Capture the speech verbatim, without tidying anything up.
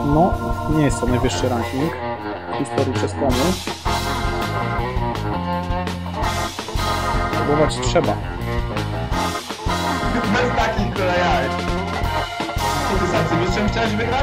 No, nie jest to najwyższy ranking w historii przestanu. Próbować trzeba. Bez takich kolejarz. Co ty z arcymistrzem chciałeś wygrać?